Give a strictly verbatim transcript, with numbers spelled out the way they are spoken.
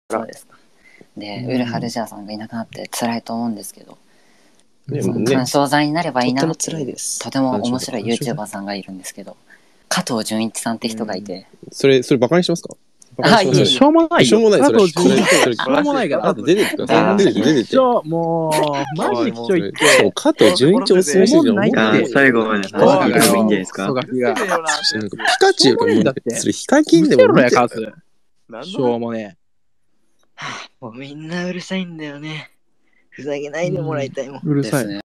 そうですか。で、ウルハルジャーさんがいなくなって辛いと思うんですけど、 ねそのね緩衝材になればいいなとってもっていう辛いですとても面白い YouTuber さんがいるんですけど、加藤純一さんって人がいて、 それそれバカにしてますか？バカにしてますあいえいえしょうもないよ。 しょうもないそれ加藤純一それそれしょうもないからあと。出てってください。 あー出てって出てって。 きっしょ、もう、マジできっしょいっしかもて。 加藤純一おすすめしてるじゃん。 おもんないってあー最後まで話聞いた方がいいんじゃないですか。 クソガキが。 なんかピカチュウがもうだってそれヒカキンでうせろや、 も見てるカス。しょうもねもうみんなうるさいんだよね。ふざけないでもらいたいもん。 え。うるさい。 ですね。